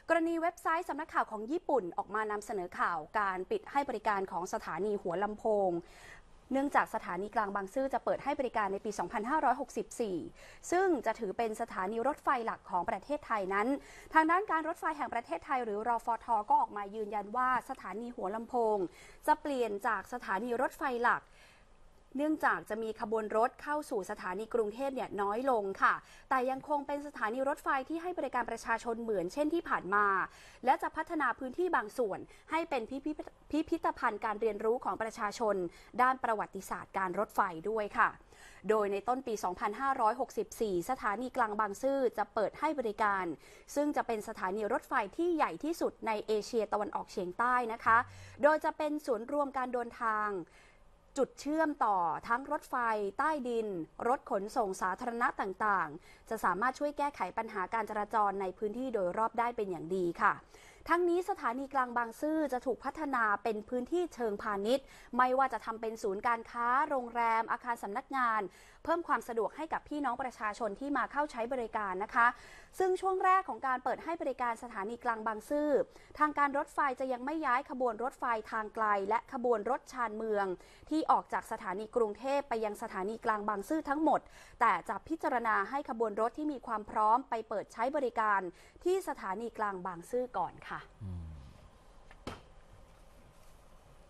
กรณีเว็บไซต์สำนักข่าวของญี่ปุ่นออกมานำเสนอข่าวการปิดให้บริการของสถานีหัวลำโพงเนื่องจากสถานีกลางบางซื่อจะเปิดให้บริการในปี 2564 ซึ่งจะถือเป็นสถานีรถไฟหลักของประเทศไทยนั้นทางด้านการรถไฟแห่งประเทศไทยหรือรฟท.ก็ออกมายืนยันว่าสถานีหัวลำโพงจะเปลี่ยนจากสถานีรถไฟหลักเนื่องจากจะมีขบวนรถเข้าสู่สถานีกรุงเทพน้อยลงค่ะแต่ยังคงเป็นสถานีรถไฟที่ให้บริการประชาชนเหมือนเช่นที่ผ่านมาและจะพัฒนาพื้นที่บางส่วนให้เป็นพิพิธภัณฑ์การเรียนรู้ของประชาชนด้านประวัติศาสตร์การรถไฟด้วยค่ะโดยในต้นปี 2564 สถานีกลางบางซื่อจะเปิดให้บริการซึ่งจะเป็นสถานีรถไฟที่ใหญ่ที่สุดในเอเชียตะวันออกเฉียงใต้นะคะโดยจะเป็นศูนย์รวมการเดินทางจุดเชื่อมต่อทั้งรถไฟใต้ดินรถขนส่งสาธารณะต่างๆจะสามารถช่วยแก้ไขปัญหาการจราจรในพื้นที่โดยรอบได้เป็นอย่างดีค่ะทั้งนี้สถานีกลางบางซื่อจะถูกพัฒนาเป็นพื้นที่เชิงพาณิชย์ไม่ว่าจะทำเป็นศูนย์การค้าโรงแรมอาคารสำนักงานเพิ่มความสะดวกให้กับพี่น้องประชาชนที่มาเข้าใช้บริการนะคะซึ่งช่วงแรกของการเปิดให้บริการสถานีกลางบางซื่อทางการรถไฟจะยังไม่ย้ายขบวนรถไฟทางไกลและขบวนรถชานเมืองที่ออกจากสถานีกรุงเทพไปยังสถานีกลางบางซื่อทั้งหมดแต่จะพิจารณาให้ขบวนรถที่มีความพร้อมไปเปิดใช้บริการที่สถานีกลางบางซื่อก่อนค่ะ